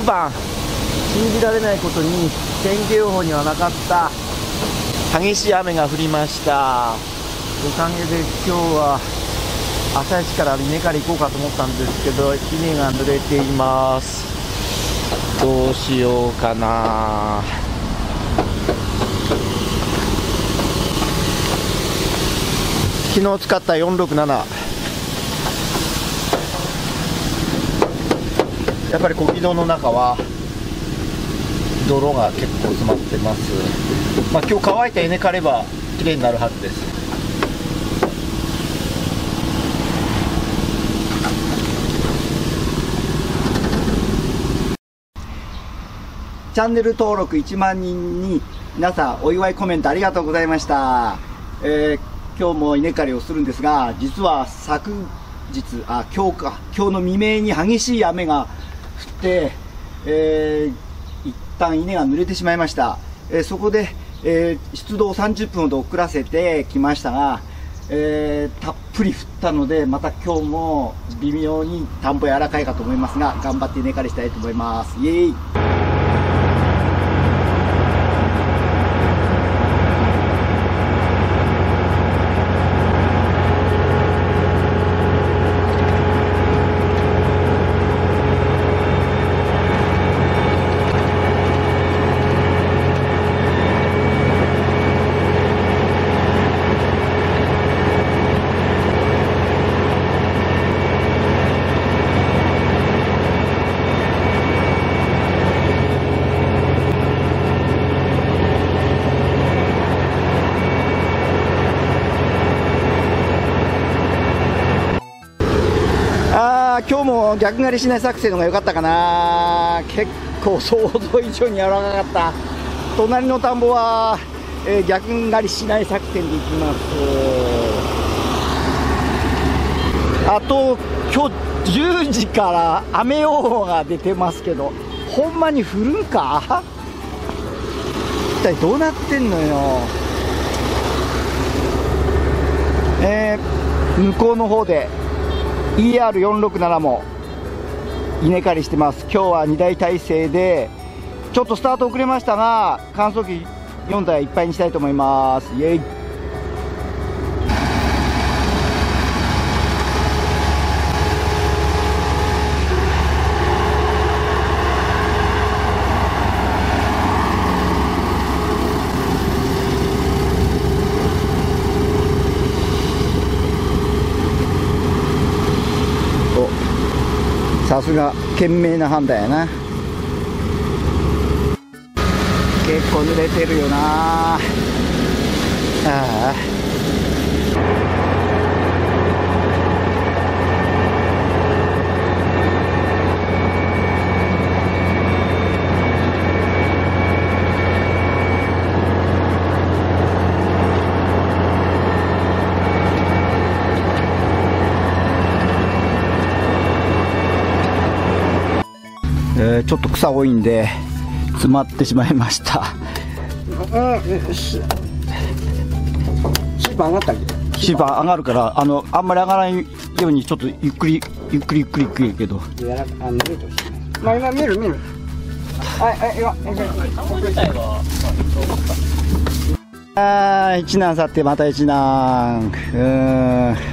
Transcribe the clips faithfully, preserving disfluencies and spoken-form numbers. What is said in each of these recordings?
晩、信じられないことに天気予報にはなかった激しい雨が降りました。おかげで今日は朝一から稲刈り行こうかと思ったんですけど、稲が濡れています。どうしようかな。昨日使ったよんろくなな、やっぱり小木戸の中は泥が結構詰まってます。まあ、今日乾いた稲刈ればきれいになるはずです。 チャンネル登録いちまんにんに皆さんお祝いコメントありがとうございました。えー、今日も稲刈りをするんですが、実は昨日、あ、今日か、今日の未明に激しい雨が降って、えー、一旦稲が濡れてしまいました。えー、そこで、えー、出動さんじゅっぷんほど遅らせてきましたが、えー、たっぷり降ったので、また今日も微妙に田んぼ柔らかいかと思いますが、頑張って稲刈りしたいと思います。イエーイ。今日も逆刈りしない作戦の方が良かったかな。結構想像以上に柔らかかった。隣の田んぼは、えー、逆刈りしない作戦でいきます。あと今日じゅうじから雨予報が出てますけど、ほんまに降るんか。一体どうなってんのよ。えー、向こうの方でイーアールよんろくなな も稲刈りしてます。今日はにだい体制でちょっとスタート遅れましたが、乾燥機よんだいいっぱいにしたいと思います。イエイ。さすが賢明な判断やな。結構濡れてるよな。ああ、えー、ちょっと草多いんで詰まってしまいました。 シーパー上がったっけ？ シーパー上がるから、あのあんまり上がらないようにちょっとゆっくりゆっくりゆっくりゆっくりけど。 やらあ濡れてほしい。まあ今見る見る。はいはい今。 ああ、一難去ってまた一難。うーん。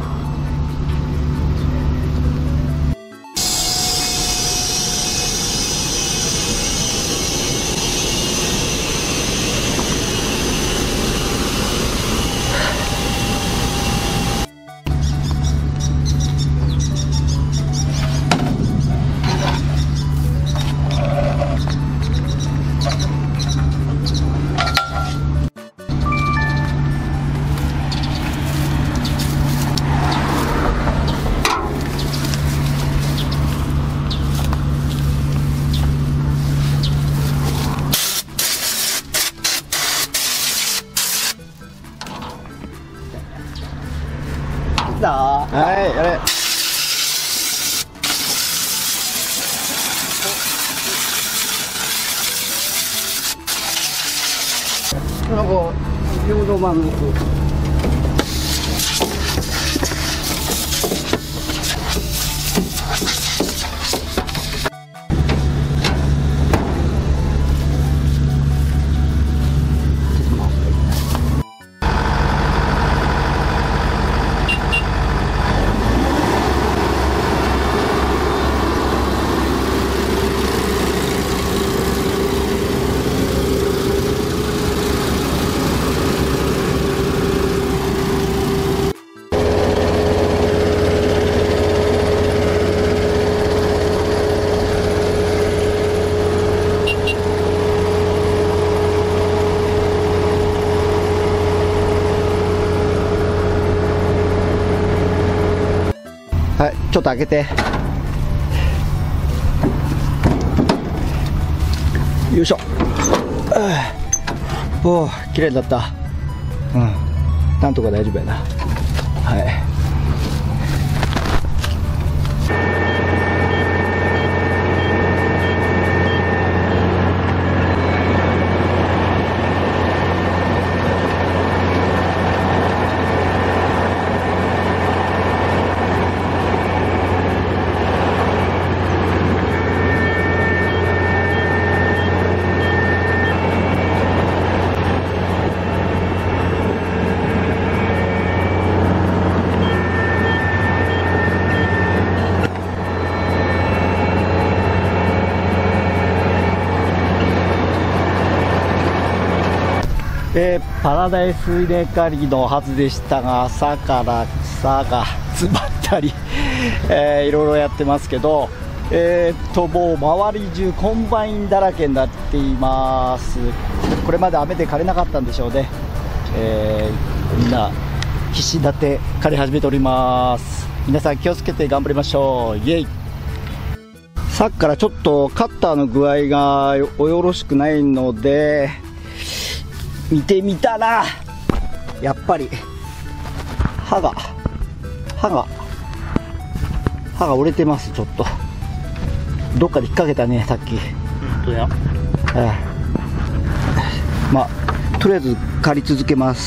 だ。 はい、やれ。 なんか平等満足。 ょっと開けて。よいしょ。おお、綺麗だった。うん、なんとか大丈夫やな。はい。えー、パラダイス稲刈りのはずでしたが、朝から草が詰まったり、えー、いろいろやってますけど、えー、っともう周り中コンバインだらけになっています。これまで雨で刈れなかったんでしょうね。えー、みんな必死になって刈り始めております。皆さん気をつけて頑張りましょう。イエイ。さっきからちょっとカッターの具合がおよろしくないので見てみたら、やっぱり刃が刃が刃が折れてます。ちょっとどっかで引っ掛けたね、さっき。本当や。ええ、まあとりあえず刈り続けます。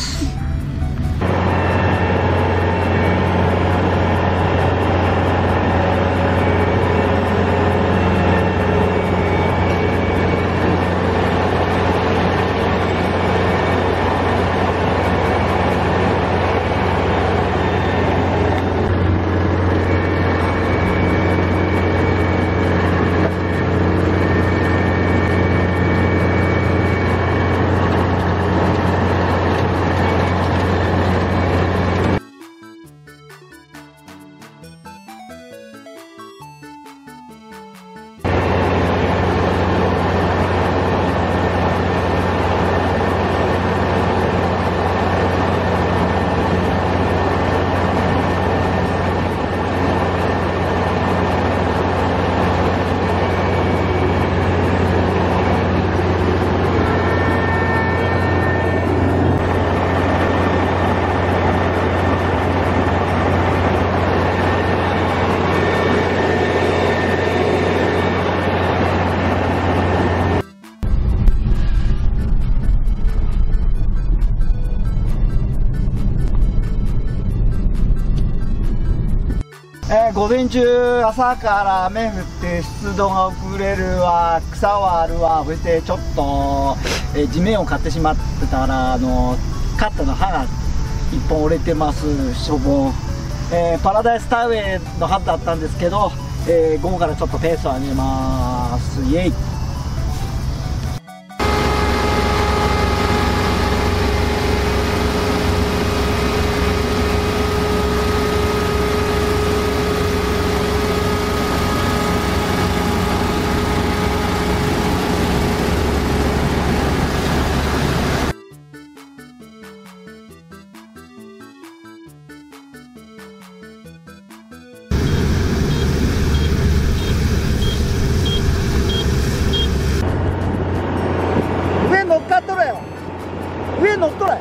えー、午前中朝から雨降って湿度が遅れるわ、草はあるわ、そしてちょっと、えー、地面を刈ってしまってたら、あのカッターの刃がいっぽん折れてます。しょぼん、えー、パラダイスタウェイの刃だったんですけど、えー、午後からちょっとペースを上げます。イエイ。上乗っとれ。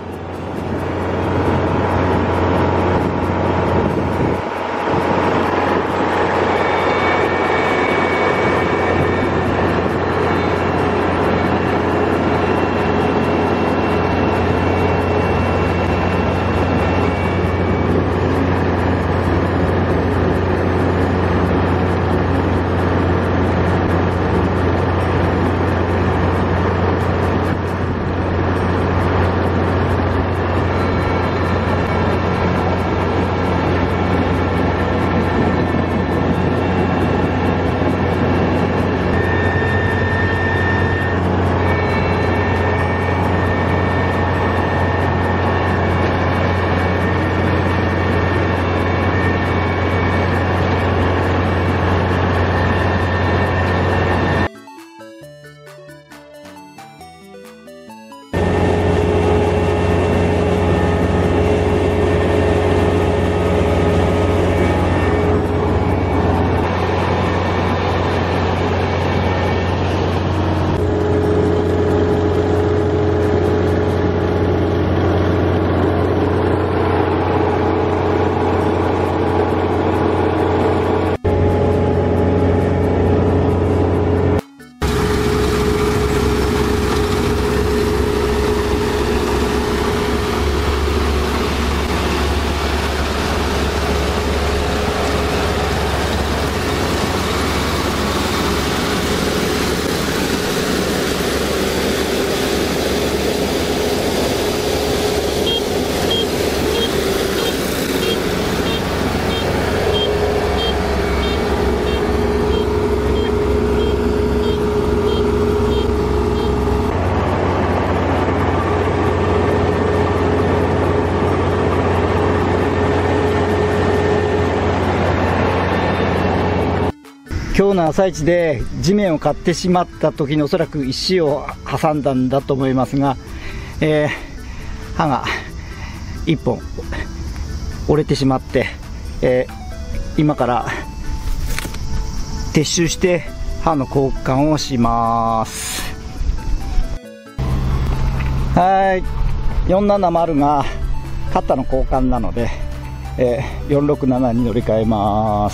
今日の朝一で地面を買ってしまった時におそらく石を挟んだんだと思いますが、えー、刃がいっぽん折れてしまって、えー、今から撤収して刃の交換をします。はい、よんななまるがカッターの交換なので、えー、よんろくななに乗り換えます。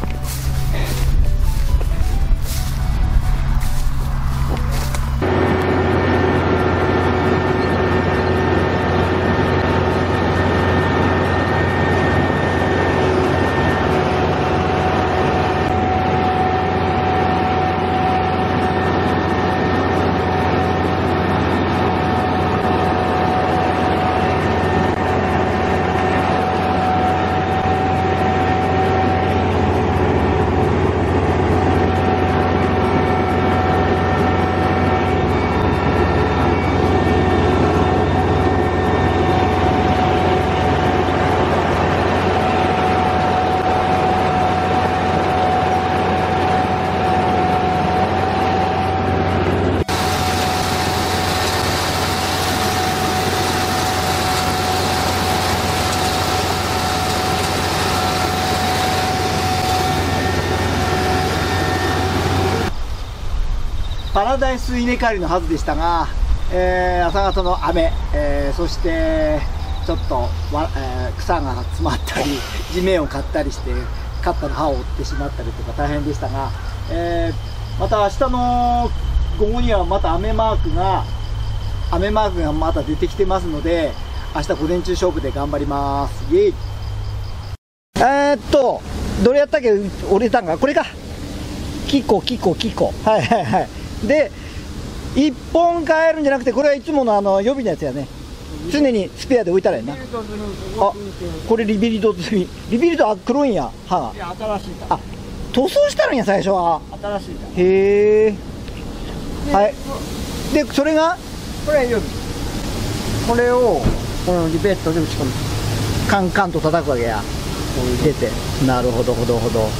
パラダイス稲刈りのはずでしたが、えー、朝方の雨、えー、そしてちょっとわ、えー、草が詰まったり地面を刈ったりしてカッターの刃を折ってしまったりとか大変でしたが、えー、また明日の午後にはまた雨マークが雨マークがまた出てきてますので、明日午前中勝負で頑張ります。イエイ。えー、っとどれやったっけ、折れたんか、これか、キコキコキコ、はいはいはい。でいっぽん変えるんじゃなくて、これはいつものあの予備のやつやね。常にスペアで置いたらやな。あ、これリビルド済み。リビルドは黒いんや、刃が。 いや、新しいあ、塗装したんや最初は。 新しいへえ。はい。でそれがこれは予備。これをこのリベットで打ち込む。 カンカンと叩くわけや。出て。なるほどほどほど。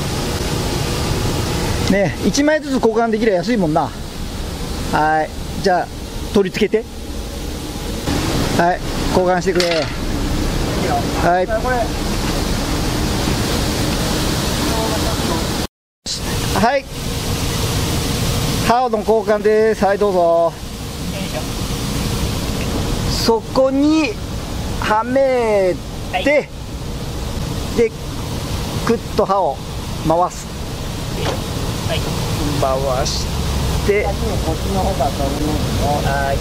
ね、いちまいずつ交換できれば安いもんな。はい、じゃあ取り付けて、はい、交換してくれ。はい、はい、刃の交換です。はい、どうぞ。そこにはめて、でクッと刃を回す。回してこっちの方が飛ぶの。はい。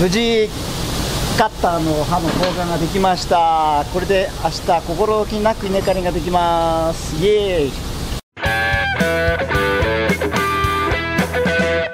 無事カッターの刃の交換ができました。これで明日心置きなく稲刈りができます。イエーイ。